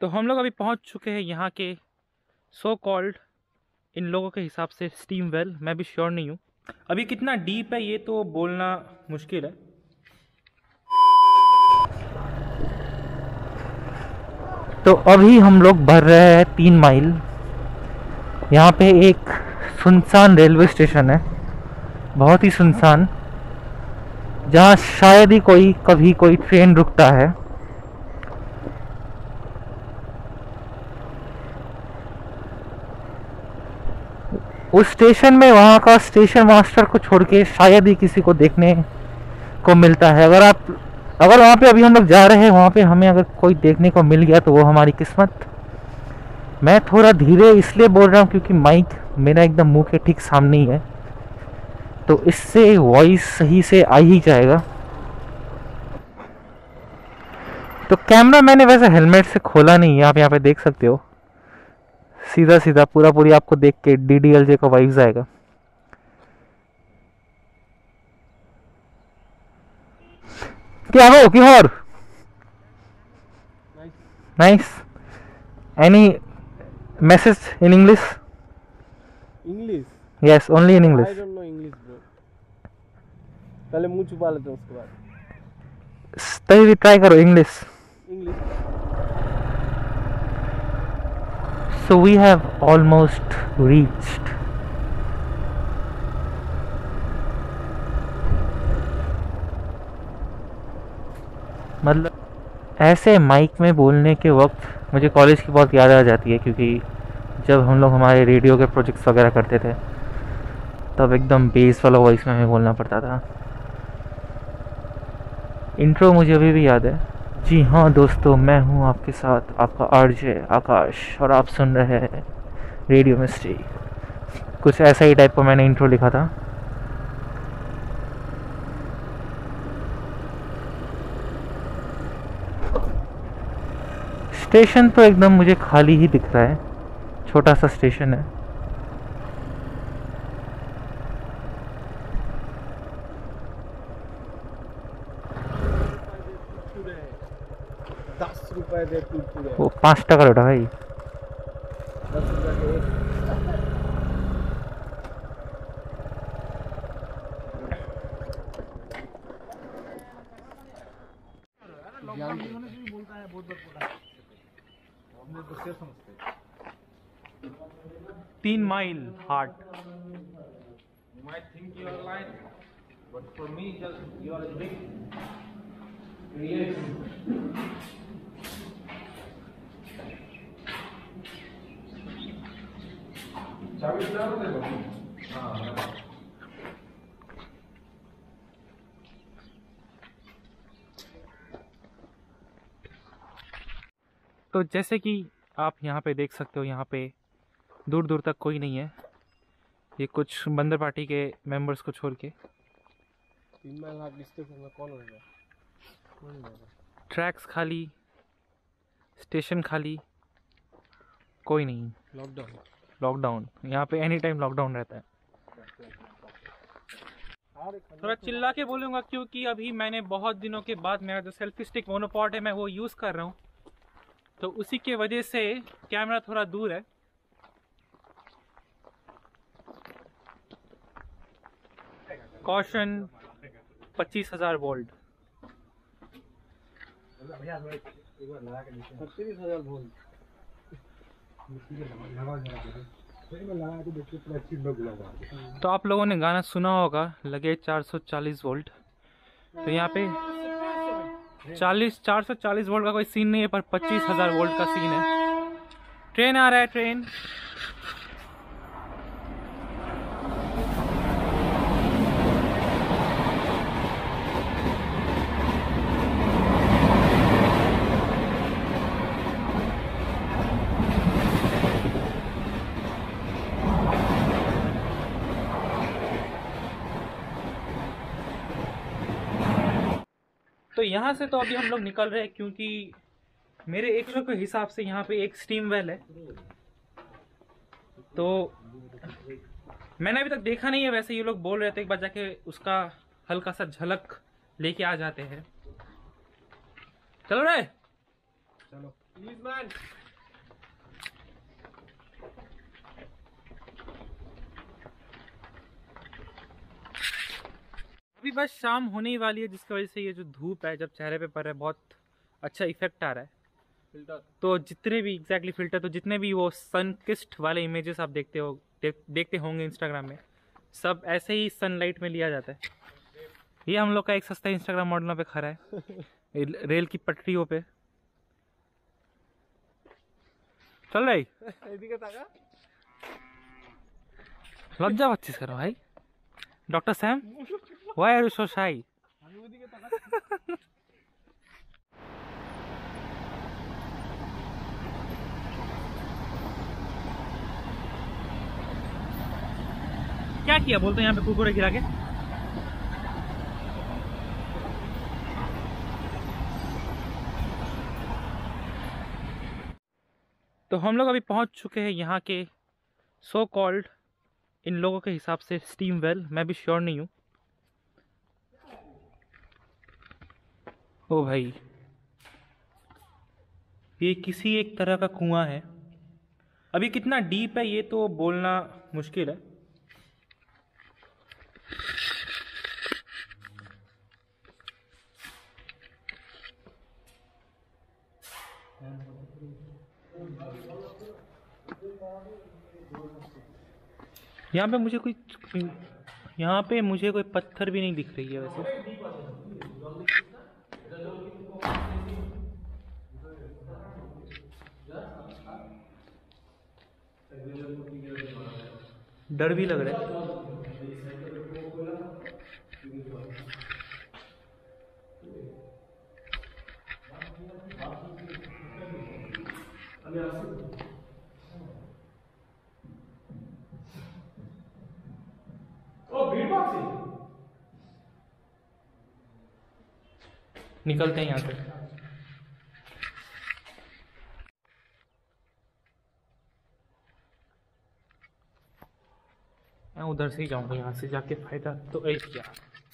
तो हम लोग अभी पहुंच चुके हैं यहाँ के सो कॉल्ड, इन लोगों के हिसाब से स्टीम वेल। मैं भी श्योर नहीं हूँ अभी कितना डीप है, ये तो बोलना मुश्किल है। तो अभी हम लोग भर रहे हैं 3 माइल। यहाँ पे एक सुनसान रेलवे स्टेशन है, बहुत ही सुनसान, जहाँ शायद ही कभी कोई ट्रेन रुकता है। उस स्टेशन में वहाँ का स्टेशन मास्टर को छोड़ के शायद ही किसी को देखने को मिलता है। अगर वहाँ पे अभी हम लोग जा रहे हैं, वहाँ पे हमें अगर कोई देखने को मिल गया तो वो हमारी किस्मत। मैं थोड़ा धीरे इसलिए बोल रहा हूँ क्योंकि माइक मेरा एकदम मुंह के ठीक सामने ही है, तो इससे वॉइस सही से आ ही जाएगा। तो कैमरा मैंने वैसे हेलमेट से खोला नहीं है, आप यहाँ पे देख सकते हो। सीधा सीधा पूरी आपको देख के DDLJ का वाइब्स आएगा। क्या हो कि और nice. Any message in English? English? Yes, only in English. I don't know English bro. पहले मुंह छुपा लेते हैं, उसके बाद तभी भी ट्राई करो English. English. So we have almost reached. मतलब ऐसे माइक में बोलने के वक्त मुझे कॉलेज की बहुत याद आ जाती है, क्योंकि जब हम लोग हमारे रेडियो के प्रोजेक्ट्स वगैरह करते थे तब एकदम बेस वाला वॉइस में हमें बोलना पड़ता था। इंट्रो मुझे अभी भी याद है। जी हाँ दोस्तों, मैं हूँ आपके साथ आपका RJ आकाश और आप सुन रहे हैं रेडियो मिस्ट्री। कुछ ऐसा ही टाइप का मैंने इंट्रो लिखा था। स्टेशन तो एकदम मुझे खाली ही दिख रहा है, छोटा सा स्टेशन है। ₹10 दे कुरकुरे। वो 5 टका लौटा भाई। 10 रुपए के एक। बोलता है बहुत बड़ा। हमने तो क्या समझते 3 mile heart. You might think you are lying, but for me, just you are a big creation. चाबी डाल दे बस। हाँ। तो जैसे कि आप यहाँ पे देख सकते हो, यहाँ पे दूर दूर तक कोई नहीं है, ये कुछ बंदर पार्टी के मेंबर्स को छोड़ के। 3 माइल हार्ट स्टेशन में कौन रहेगा? कोई नहीं रहेगा। ट्रैक्स खाली, स्टेशन खाली, कोई नहीं। लॉकडाउन यहाँ पे एनी टाइम लॉकडाउन रहता है। थोड़ा चिल्ला के बोलूँगा क्योंकि अभी मैंने बहुत दिनों के बाद मेरा जो सेल्फी स्टिक मोनोपॉड है मैं वो यूज़ कर रहा हूँ, तो उसी के वजह से कैमरा थोड़ा दूर है। Caution 25,000 volt. 30,000 वोल्ट। तो आप लोगों ने गाना सुना होगा, लगे 440 वोल्ट। तो यहाँ पे 440 वोल्ट का कोई सीन नहीं है, पर 25,000 वोल्ट का सीन है। ट्रेन आ रहा है, ट्रेन। तो यहाँ से तो अभी हम लोग निकल रहे हैं, क्योंकि मेरे एक्सरे के हिसाब से यहाँ पे एक स्टीम वेल है। तो मैंने अभी तक देखा नहीं है, वैसे ये लोग बोल रहे थे एक बार जाके उसका हल्का सा झलक लेके आ जाते हैं। चलो रे, चलो। Please man. अभी बस शाम होने ही वाली है, जिसकी वजह से ये जो धूप है जब चेहरे पे पड़ रहा है बहुत अच्छा इफेक्ट आ रहा है। फिल्टर तो जितने भी एग्जैक्टली फिल्टर, तो जितने भी वो सन किस्ड वाले इमेजेस आप देखते होंगे इंस्टाग्राम में, सब ऐसे ही सनलाइट में लिया जाता है। ये हम लोग का एक सस्ता इंस्टाग्राम मॉडलों पे खड़ा है रेल की पटरियों पे चल रही। लज्जा बच्चीस करो भाई। Doctor Sam, why are you so shy? क्या किया बोलते हैं यहाँ पे कुरकुरे गिरा के? तो हम लोग अभी पहुंच चुके हैं यहाँ के सो कॉल्ड, इन लोगों के हिसाब से स्टीम वेल, मैं भी श्योर नहीं हूँ। ओ भाई, ये किसी एक तरह का कुआं है। अभी कितना डीप है ये तो बोलना मुश्किल है। यहाँ पे मुझे कोई पत्थर भी नहीं दिख रही है वैसे। डर भी लग रहा है। निकलते हैं यहाँ से। मैं उधर से ही जाऊंगा, यहाँ से जाके फायदा तो एक क्या।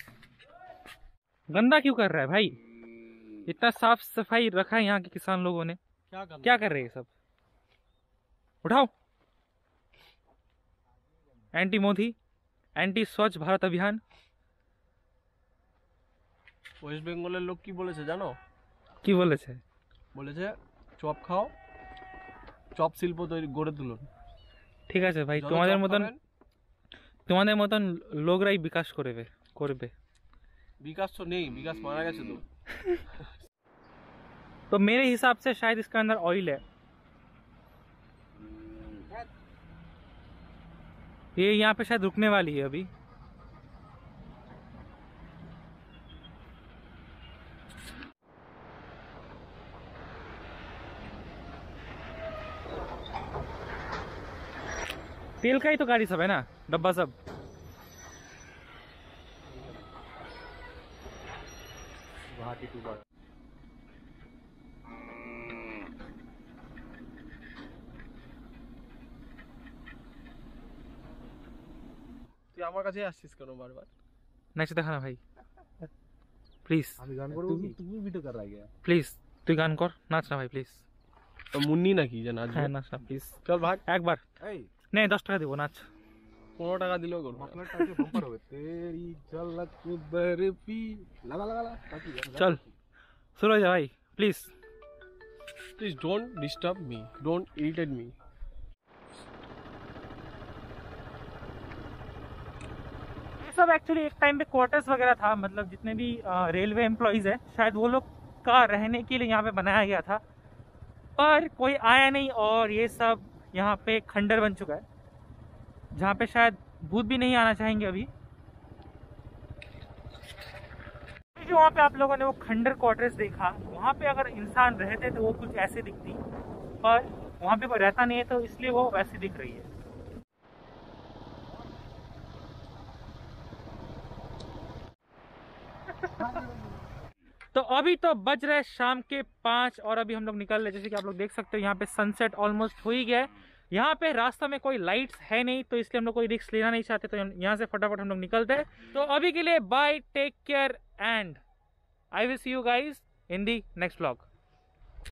गंदा क्यों कर रहा है भाई? इतना साफ सफाई रखा है यहाँ के किसान लोगों ने, क्या कर रहे हैं सब? उठाओ। एंटी मोदी, एंटी स्वच्छ भारत अभियान। ওয়েস্ট বেঙ্গলের লোক কি বলেছে জানো? কি বলেছে? বলেছে চপ খাও, চপ শিল্প তৈরি গড়ে তুলুন। ঠিক আছে ভাই, তোমাদের মতন লোকরাই বিকাশ করবে। विकास तो नहीं, विकास मारा गया तो। तो मेरे हिसाब से शायद इसके अंदर ऑयल है। ये यहाँ पे शायद रुकने वाली है अभी। तेल का ही तो गाड़ी सब है ना, डब्बा सब। তুই আমার কাছে আসছিস কেন বারবার? नाच देखा ना भाई प्लीज। আমি গান করব কি? তুমি ভিডিও कर रहा है क्या? प्लीज তুই গান কর, নাচ না ভাই প্লিজ। তো মুন্নি নাকি যে নাচবে? হ্যাঁ নাচ না প্লিজ। চল ভাগ একবার। এই नहीं 10 টাকা দিব, নাচ। 15 টাকা দিলেও করব। আপনার টাকে বাম্পার হবে। तेरी झलक बर्फी लगा लगा ताकि चल शुरू हो जा भाई please. Please don't disturb me, don't irritate me. सब एक्चुअली एक टाइम पे क्वार्टर्स वगैरह था, मतलब जितने भी रेलवे एम्प्लॉइज है शायद वो लोग का रहने के लिए यहाँ पे बनाया गया था, पर कोई आया नहीं और ये सब यहाँ पे खंडर बन चुका है, जहाँ पे शायद भूत भी नहीं आना चाहेंगे अभी। जो वहाँ पे आप लोगों ने वो खंडर क्वार्टर्स देखा, वहाँ पे अगर इंसान रहते तो वो कुछ ऐसे दिखती, पर वहाँ पे कोई रहता नहीं है तो इसलिए वो वैसे दिख रही है। तो अभी तो बज रहे शाम के 5 और अभी हम लोग निकल रहे, जैसे कि आप लोग देख सकते हो यहाँ पे सनसेट ऑलमोस्ट हो ही गया है। यहाँ पे रास्ता में कोई लाइट्स है नहीं तो इसलिए हम लोग कोई रिस्क लेना नहीं चाहते, तो यहाँ से फटाफट हम लोग निकलते हैं। तो अभी के लिए bye, take care and I will see you guys in the next vlog.